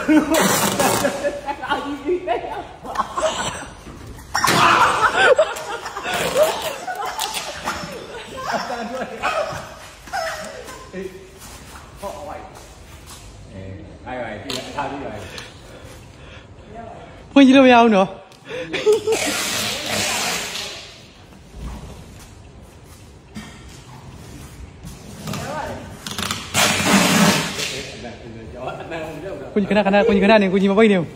ဖွင့်ကြည့်လို့မရဘူးနော်ကိုကြီးခဏကိုကြီးခဏနေကိုကြီးမပိတ်နေဘူး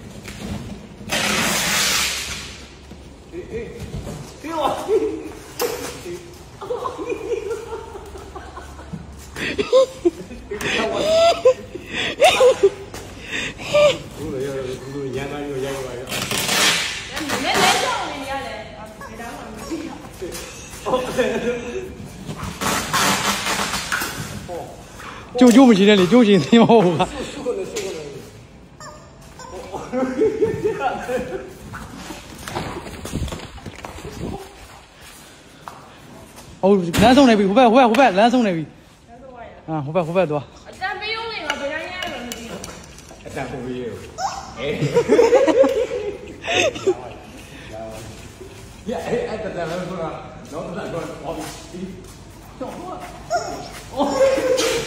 ကျိုးမရှိနဲ့လေကျိုးရှင်သိမဟုတ်ဘူးကဟုတ်လမ်းဆုံးနေပြီဟိုဘက်လမ်းဆုံးနေပြီဟာဟိုဘက်သွားအတန်ပေးဦးလေငါဘယ်တိုင်းရရမသိဘူးအတန်ပုံပေးရအေးရအဲ့တန်လည်းဆိုတာတော့တန်တော့ဟောပြီတော့